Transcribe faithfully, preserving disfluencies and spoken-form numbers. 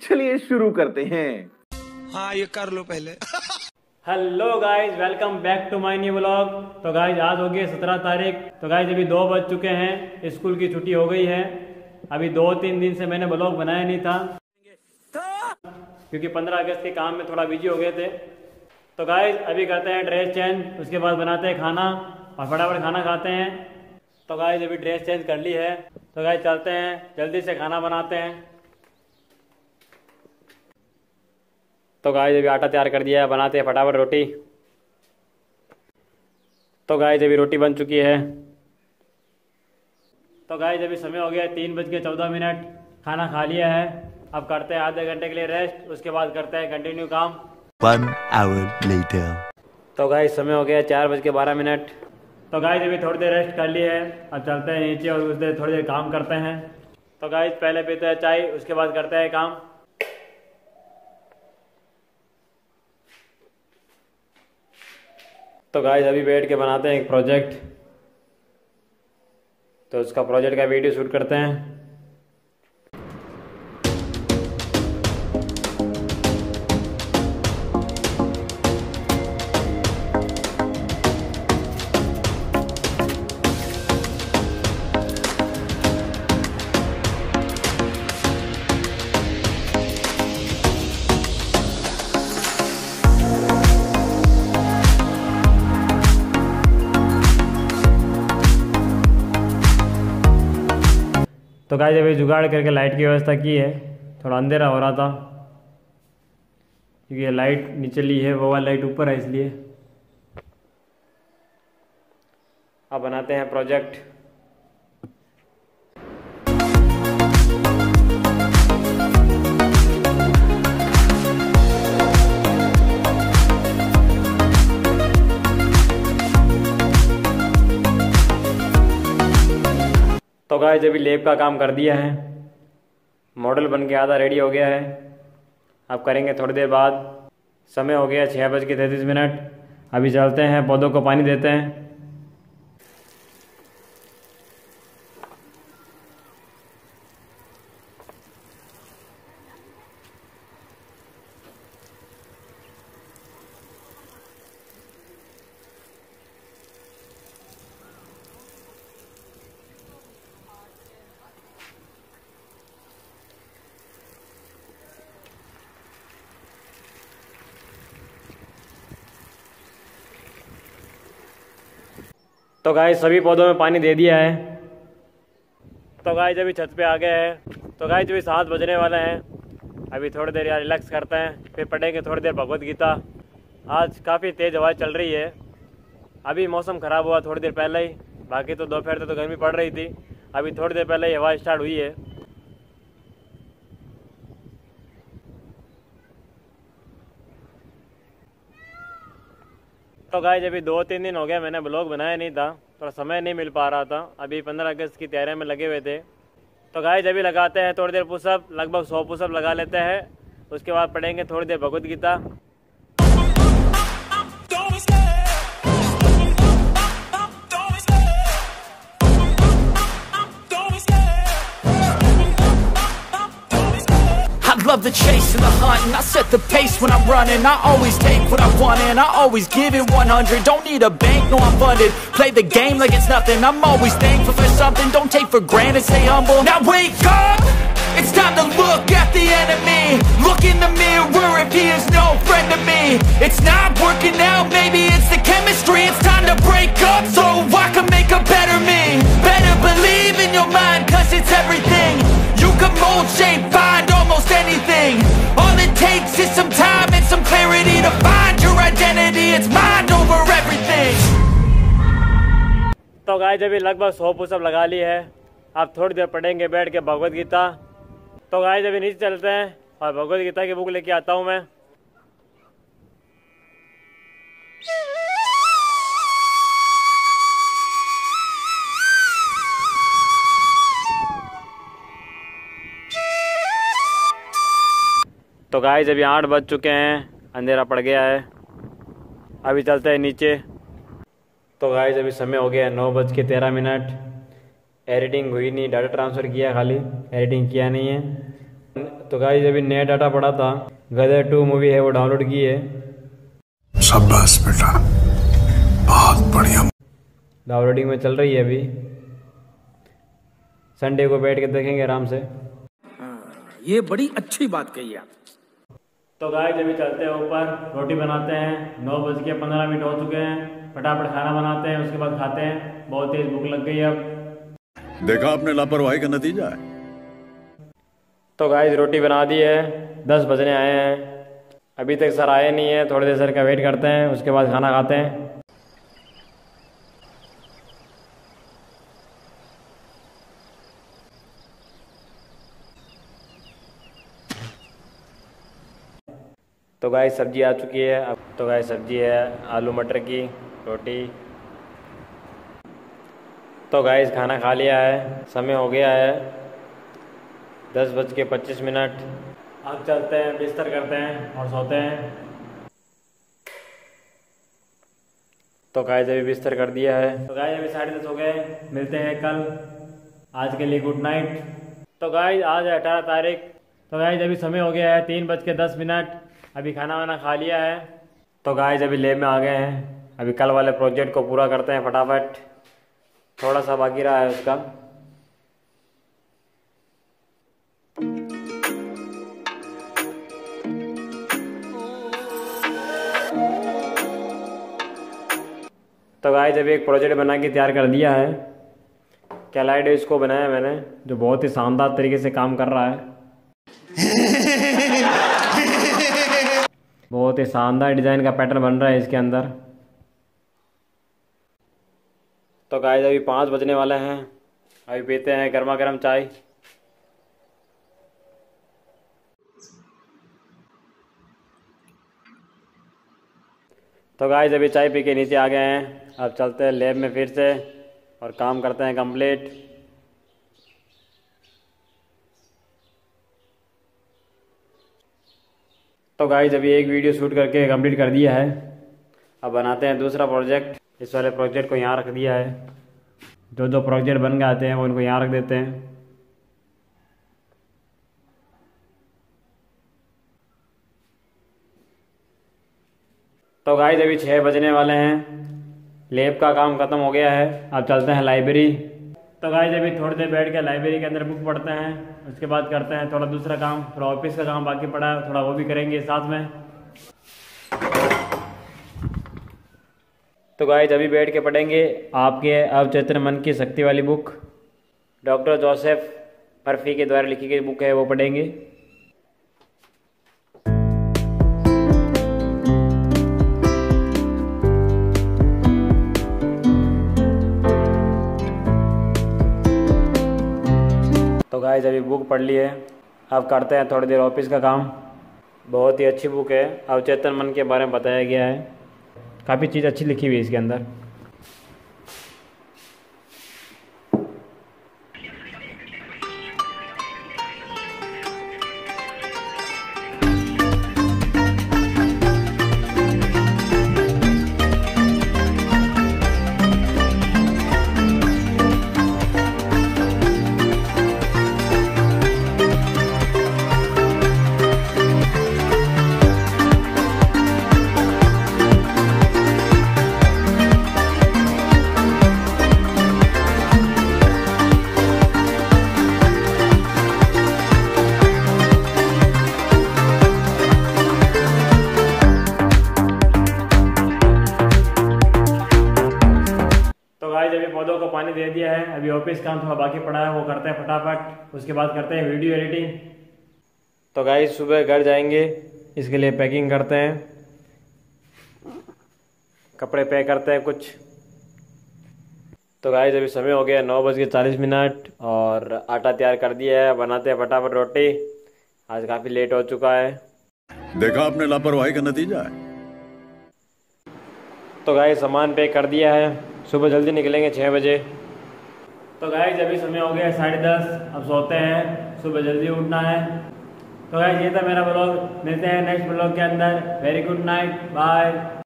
चलिए शुरू करते हैं। हाँ ये कर लो पहले। Hello guys, welcome back to my new vlog. तो गाइज आज हो गई सत्रह तारीख। तो गाइज अभी दो बज चुके हैं, स्कूल की छुट्टी हो गई है। अभी दो तीन दिन से मैंने व्लॉग बनाया नहीं था क्योंकि पंद्रह अगस्त के काम में थोड़ा बिजी हो गए थे। तो गाइज अभी करते हैं ड्रेस चेंज, उसके बाद बनाते हैं खाना और फटाफट खाना खाते हैं। तो गाइज अभी ड्रेस चेंज कर ली है, तो गाइज चलते हैं, जल्दी से खाना बनाते हैं। तो गाइज अभी आटा तैयार कर दिया है, बनाते हैं फटाफट रोटी। तो गाइज अभी रोटी बन चुकी है। तो गाइज अभी समय हो गया है तीन बज के चौदह मिनट। खाना खा लिया है, अब करते हैं आधे घंटे के लिए रेस्ट, उसके बाद करते हैं कंटिन्यू काम। One hour later. तो गाइज समय हो गया चार बज के बारह मिनट। तो गाइज अभी थोड़ी देर रेस्ट कर ली है, अब चलते हैं नीचे और उस देर थोड़ी देर काम करते हैं। तो गाइज पहले पीते हैं चाय, उसके बाद करते हैं काम। तो गाइज अभी बैठ के बनाते हैं एक प्रोजेक्ट, तो उसका प्रोजेक्ट का वीडियो शूट करते हैं। तो गाइस अभी जुगाड़ करके लाइट की व्यवस्था की है, थोड़ा अंधेरा हो रहा था क्योंकि ये लाइट नीचे ली है, वो वाली लाइट ऊपर है, इसलिए। अब बनाते हैं प्रोजेक्ट। तो गाइस अभी लैब का काम कर दिया है, मॉडल बन के आधा रेडी हो गया है। अब करेंगे थोड़ी देर बाद। समय हो गया छः बज के तैंतीस मिनट। अभी चलते हैं, पौधों को पानी देते हैं। तो गाइस सभी पौधों में पानी दे दिया है। तो गाइस अभी छत पे आ गए हैं। तो गाइस अभी सात बजने वाले हैं। अभी थोड़ी देर यार रिलैक्स करते हैं, फिर पढ़ेंगे थोड़ी देर भगवत गीता। आज काफ़ी तेज़ हवा चल रही है। अभी मौसम ख़राब हुआ थोड़ी देर पहले ही, बाकी तो दोपहर तक तो गर्मी पड़ रही थी। अभी थोड़ी देर पहले ही हवा स्टार्ट हुई है। तो गाइस अभी दो तीन दिन हो गया मैंने ब्लॉग बनाया नहीं था, थोड़ा समय नहीं मिल पा रहा था। अभी पंद्रह अगस्त की तैयारी में लगे हुए थे। तो गाइस अभी लगाते हैं थोड़ी देर पुशअप, लगभग सौ पुशअप लगा लेते हैं। उसके बाद पढ़ेंगे थोड़ी देर Bhagavad Gita. Love the chase and the hunt, and I set the pace when I'm running. I always take what I want and I always give it one hundred. Don't need a bank, no I'm funded. Play the game like it's nothing. I'm always thankful for something. Don't take for granted, stay humble. Now wake up, it's time to look at the enemy. Look in the mirror if he is no friend to me. It's not working out, maybe it's the chemistry. It's time to break up so I can make a better me. Better believe in your mind, cause it's everything. You can mold, shape, find almost anything. All it takes is some time and some clarity to find your identity. It's mind over everything. तो guys अभी लगभग सौ pushup लगा ली है। अब थोड़ी देर पढ़ेंगे बैठ के भगवत गीता। तो गाइस अभी नीचे चलते हैं और भगवत गीता की बुक लेके आता हूँ मैं। तो गाइस अभी आठ बज चुके हैं, अंधेरा पड़ गया है। अभी चलते हैं नीचे। तो गाइस अभी समय हो गया है नौ बज के तेरह मिनट। एडिटिंग हुई नहीं, डाटा ट्रांसफ़र किया, खाली एडिटिंग किया नहीं है। तो गाइस अभी नया डाटा पड़ा था, गदर टू मूवी है वो डाउनलोड की है। शाबाश बेटा, बहुत बढ़िया। डाउनलोडिंग में चल रही है अभी, संडे को बैठ के देखेंगे आराम से। ये बड़ी अच्छी बात कही आप। तो गाइस अभी चलते हैं ऊपर, रोटी बनाते हैं। नौ बज के पंद्रह मिनट हो चुके हैं, फटाफट खाना बनाते हैं, उसके बाद खाते हैं। बहुत तेज भूख लग गई अब। देखा आपने लापरवाही का नतीजा है। तो गाइस रोटी बना दी है, दस बजने आए हैं, अभी तक सर आए नहीं है। थोड़ी देर सर का वेट करते हैं, उसके बाद खाना खाते हैं। तो गाइस सब्जी आ चुकी है। अब तो गाइस सब्जी है आलू मटर की, रोटी। तो गाइस खाना खा लिया है, समय हो गया है दस बज के पच्चीस मिनट। अब चलते हैं, बिस्तर करते हैं और सोते हैं। तो गाइस अभी बिस्तर कर दिया है। तो गाइस अभी साढ़े दस हो गए, मिलते हैं कल। आज के लिए गुड नाइट। तो गाइस आज है अठारह तारीख। तो गाइस अभी समय हो गया है तीन बज के दस मिनट। अभी खाना वाना खा लिया है। तो गाइस अभी लैब में आ गए हैं, अभी कल वाले प्रोजेक्ट को पूरा करते हैं फटाफट, थोड़ा सा बाकी रहा है उसका। तो गाइस अभी एक प्रोजेक्ट बना के तैयार कर दिया है, कैलाइड इसको बनाया मैंने, जो बहुत ही शानदार तरीके से काम कर रहा है। बहुत ही शानदार डिज़ाइन का पैटर्न बन रहा है इसके अंदर। तो गाइस अभी पाँच बजने वाले हैं, अभी पीते हैं गर्मा गर्म चाय। तो गाइस अभी चाय पी के नीचे आ गए हैं, अब चलते हैं लैब में फिर से और काम करते हैं कंप्लीट। तो गाइस अभी एक वीडियो शूट करके कंप्लीट कर दिया है, अब बनाते हैं दूसरा प्रोजेक्ट। इस वाले प्रोजेक्ट को यहाँ रख दिया है, जो जो प्रोजेक्ट बन के आते हैं वो इनको यहाँ रख देते हैं। तो गाइस अभी छः बजने वाले हैं, लैब का काम ख़त्म हो गया है, अब चलते हैं लाइब्रेरी। तो गाइस अभी थोड़ी देर बैठ के लाइब्रेरी के अंदर बुक पढ़ते हैं, उसके बाद करते हैं थोड़ा दूसरा काम, थोड़ा ऑफिस का काम बाकी पड़ा है, थोड़ा वो भी करेंगे साथ में। तो गाइस अभी बैठ के पढ़ेंगे आपके अवचेतन मन की शक्ति वाली बुक, डॉक्टर जोसेफ मर्फी के द्वारा लिखी गई बुक है, वो पढ़ेंगे। तो गाइस अभी बुक पढ़ ली है, अब करते हैं थोड़ी देर ऑफिस का काम। बहुत ही अच्छी बुक है, अवचेतन मन के बारे में बताया गया है, काफ़ी चीज़ अच्छी लिखी हुई है इसके अंदर। पौधों को पानी दे दिया है, अभी ऑफिस काम थोड़ा बाकी पड़ा है, वो करते हैं फटाफट, उसके बाद करते हैं वीडियो एडिटिंग। तो गाइस सुबह घर जाएंगे, इसके लिए पैकिंग करते हैं, कपड़े पैक करते हैं कुछ। तो गाइस अभी समय हो गया नौ बज के चालीस मिनट और आटा तैयार कर दिया है, बनाते हैं फटाफट रोटी। आज काफ़ी लेट हो चुका है। देखा आपने लापरवाही का नतीजा है। तो गाइस सामान पैक कर दिया है, सुबह जल्दी निकलेंगे छः बजे। तो गाइस अभी समय हो गया साढ़े दस, अब सोते हैं, सुबह जल्दी उठना है। तो गाइस ये था मेरा ब्लॉग, मिलते हैं नेक्स्ट ब्लॉग के अंदर। Very good night, bye.